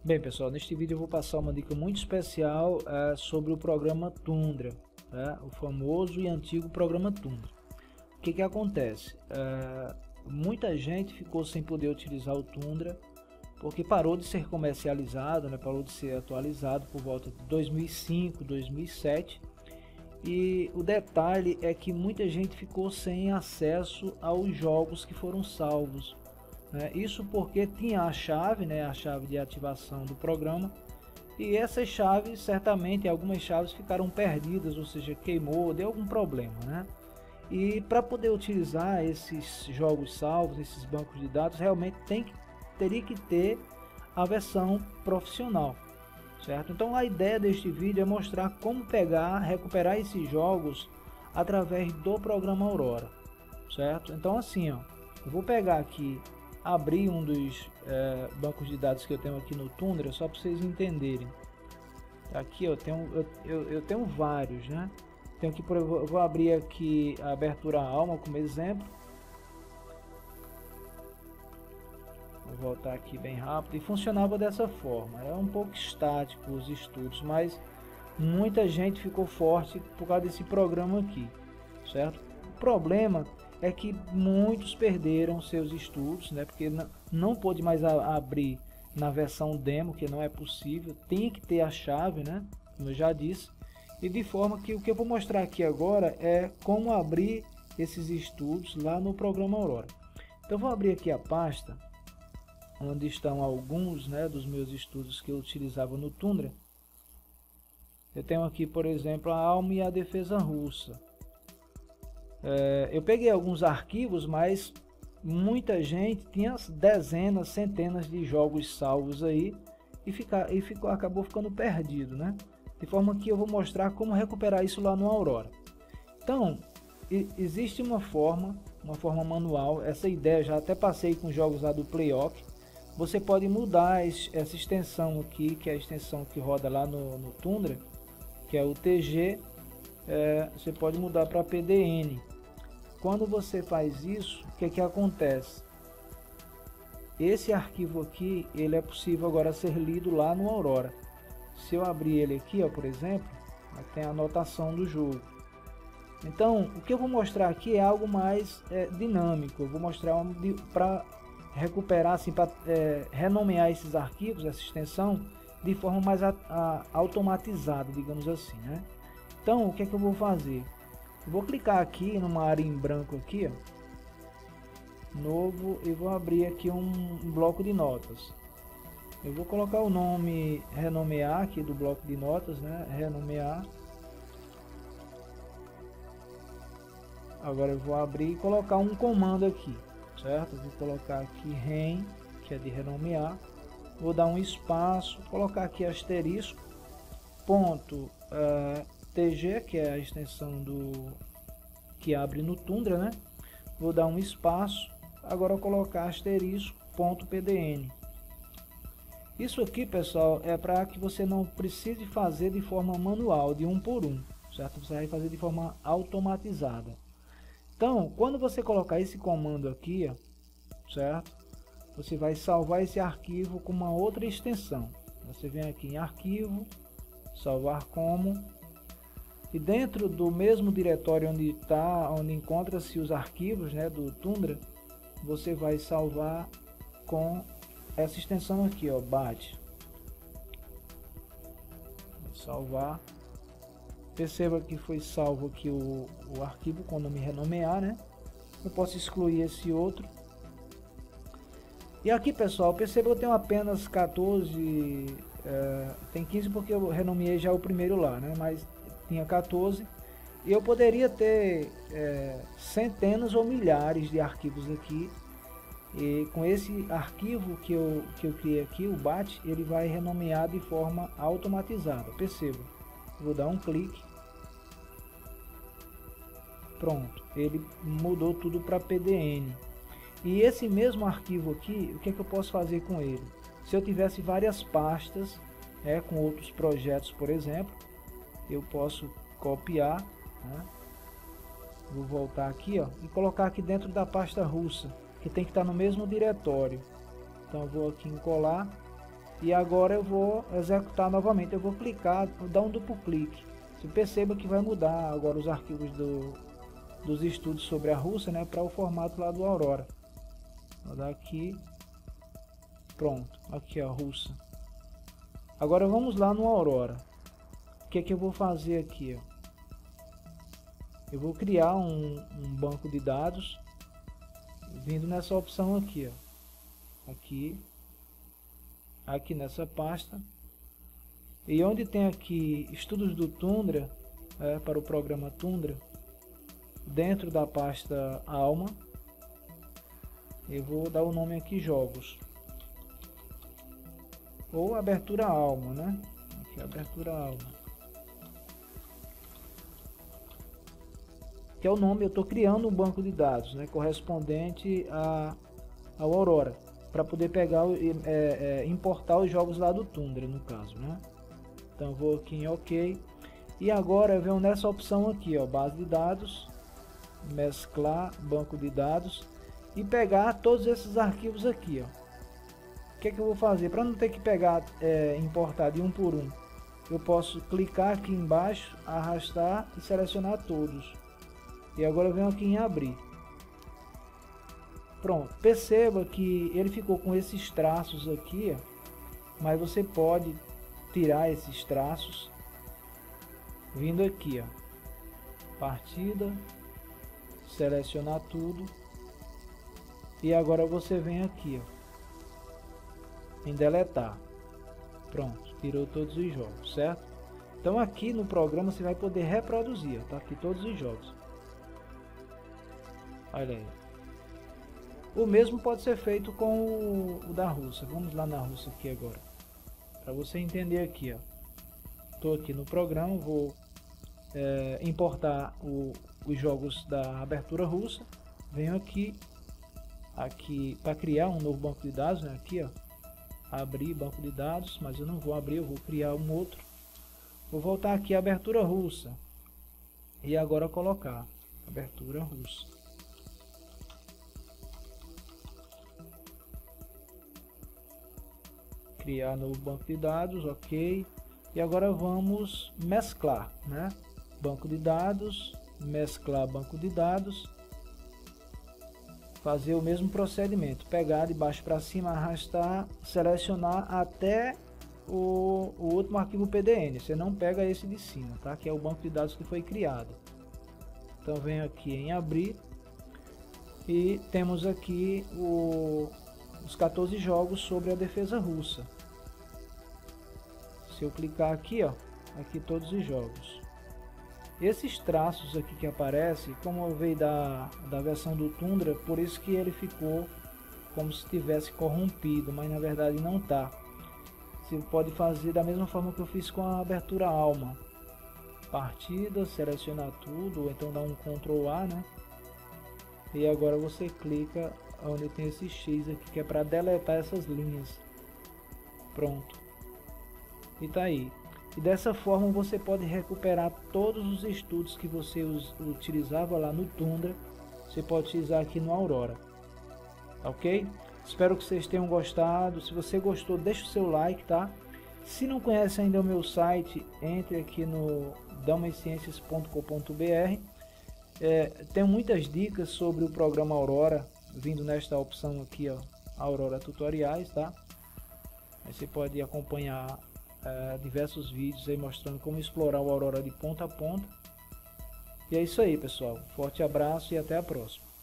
Bem pessoal, neste vídeo eu vou passar uma dica muito especial sobre o programa Tundra, o famoso e antigo programa Tundra. O que acontece? Muita gente ficou sem poder utilizar o Tundra porque parou de ser comercializado, parou de ser atualizado por volta de 2005, 2007. E o detalhe é que muita gente ficou sem acesso aos jogos que foram salvos. Isso porque tinha a chave de ativação do programa, e essas chaves, certamente algumas chaves ficaram perdidas, ou seja, queimou, deu algum problema, E para poder utilizar esses jogos salvos, esses bancos de dados, realmente teria que ter a versão profissional, certo? Então a ideia deste vídeo é mostrar como recuperar esses jogos através do programa Aurora, certo? Então assim, eu vou pegar aqui, abrir um dos bancos de dados que eu tenho aqui no Tundra, só para vocês entenderem. Aqui eu tenho vários, Tenho aqui, eu vou abrir aqui a abertura Alma como exemplo. Vou voltar aqui bem rápido, e funcionava dessa forma. É um pouco estático os estudos, mas muita gente ficou forte por causa desse programa aqui, certo? O problema é que muitos perderam seus estudos, porque não pôde mais abrir na versão demo, que não é possível, tem que ter a chave, como eu já disse, e de forma que o que eu vou mostrar aqui agora é como abrir esses estudos lá no programa Aurora. Então eu vou abrir aqui a pasta onde estão alguns dos meus estudos que eu utilizava no Tundra. Eu tenho aqui, por exemplo, a Alma e a Defesa Russa. Eu peguei alguns arquivos, mas muita gente tinha dezenas, centenas de jogos salvos aí e acabou ficando perdido, De forma que eu vou mostrar como recuperar isso lá no Aurora. Então, existe uma forma manual. Essa ideia já até passei com jogos lá do Playok. Você pode mudar essa extensão aqui, que é a extensão que roda lá no Tundra, que é o TG. Você pode mudar para PDN. Quando você faz isso, o que acontece? Esse arquivo aqui, ele é possível agora ser lido lá no Aurora. Se eu abrir ele aqui, por exemplo, tem a anotação do jogo. Então, o que eu vou mostrar aqui é algo mais dinâmico. Eu vou mostrar para recuperar, assim, para renomear esses arquivos, essa extensão, de forma mais automatizada, digamos assim, Então, o que eu vou fazer? Eu vou clicar aqui numa área em branco aqui, novo, e vou abrir aqui um bloco de notas. Eu vou colocar o nome, renomear aqui do bloco de notas, renomear. Agora eu vou abrir e colocar um comando aqui, certo? Eu vou colocar aqui ren, que é de renomear. Vou dar um espaço, colocar aqui asterisco, ponto TG, que é a extensão que abre no Tundra, Vou dar um espaço, agora eu colocar asterisco, ponto PDN. Isso aqui, pessoal, é para que você não precise fazer de forma manual, de um por um, certo? Você vai fazer de forma automatizada. Então, quando você colocar esse comando aqui, certo? Você vai salvar esse arquivo com uma outra extensão. Você vem aqui em arquivo, salvar como, e dentro do mesmo diretório onde encontra-se os arquivos do Tundra, você vai salvar com essa extensão aqui, BAT. Vou salvar. Perceba que foi salvo aqui o arquivo com o nome renomear, Eu posso excluir esse outro. E aqui, pessoal, perceba que eu tenho apenas 14, tem 15 porque eu renomeei já o primeiro lá, Mas tinha 14. E eu poderia ter centenas ou milhares de arquivos aqui. E com esse arquivo que eu criei aqui, o BAT, ele vai renomear de forma automatizada. Perceba, vou dar um clique. Pronto, ele mudou tudo para PDN. E esse mesmo arquivo aqui, o que eu posso fazer com ele? Se eu tivesse várias pastas, com outros projetos, por exemplo, eu posso copiar, vou voltar aqui, e colocar aqui dentro da pasta russa, que tem que estar no mesmo diretório. Então eu vou aqui em colar, E agora eu vou executar novamente, eu vou clicar, vou dar um duplo clique. Você perceba que vai mudar agora os arquivos dos estudos sobre a Rússia, né, para o formato lá do Aurora. Vou dar aqui, pronto, aqui a Rússia. Agora vamos lá no Aurora. O que é que eu vou fazer aqui? Eu vou criar um banco de dados, vindo nessa opção aqui, aqui nessa pasta, e onde tem aqui estudos do Tundra, para o programa Tundra, dentro da pasta Alma, eu vou dar o nome aqui jogos, ou abertura Alma, né? Aqui abertura Alma, que é o nome. Eu estou criando um banco de dados, né, correspondente ao Aurora, para poder pegar importar os jogos lá do Tundra, no caso, né? Então vou aqui em OK, e agora eu venho nessa opção aqui, ó, base de dados, mesclar banco de dados, e pegar todos esses arquivos aqui, ó. O que é que eu vou fazer? Para não ter que pegar, importar de um por um, eu posso clicar aqui embaixo, arrastar e selecionar todos. E agora eu venho aqui em abrir. Pronto, perceba que ele ficou com esses traços aqui, ó, mas você pode tirar esses traços vindo aqui, ó, partida, selecionar tudo, e agora você vem aqui, ó, em deletar. Pronto, tirou todos os jogos, certo? Então aqui no programa você vai poder reproduzir, ó, tá aqui todos os jogos. Olha aí. O mesmo pode ser feito com o da Rússia. Vamos lá na Rússia aqui agora, para você entender aqui, ó. Estou aqui no programa, vou importar os jogos da abertura russa. Venho aqui para criar um novo banco de dados, né? Aqui, ó, abrir banco de dados, mas eu não vou abrir, eu vou criar um outro. Vou voltar aqui à abertura russa e agora colocar abertura russa. Criar novo banco de dados, ok. E agora vamos mesclar, né? Banco de dados, mesclar banco de dados, fazer o mesmo procedimento, pegar de baixo para cima, arrastar, selecionar até o último arquivo PDN. Você não pega esse de cima, tá? Que é o banco de dados que foi criado. Então venho aqui em abrir e temos aqui os 14 jogos sobre a defesa russa. Se eu clicar aqui, ó, aqui todos os jogos. Esses traços aqui que aparecem, como veio da versão do Tundra, por isso que ele ficou como se tivesse corrompido, mas na verdade não tá. Você pode fazer da mesma forma que eu fiz com a abertura Alma. Partida, selecionar tudo, ou então dar um Ctrl A, né? E agora você clica onde tem esse X aqui, que é para deletar essas linhas. Pronto. E tá aí. E dessa forma você pode recuperar todos os estudos que você utilizava lá no Tundra. Você pode utilizar aqui no Aurora. Ok? Espero que vocês tenham gostado. Se você gostou, deixa o seu like, tá? Se não conhece ainda o meu site, entre aqui no damasciencias.com.br. Tem muitas dicas sobre o programa Aurora, vindo nesta opção aqui, ó, Aurora Tutoriais, tá? Aí você pode acompanhar diversos vídeos aí mostrando como explorar o Aurora de ponta a ponta. E é isso aí, pessoal. Forte abraço e até a próxima.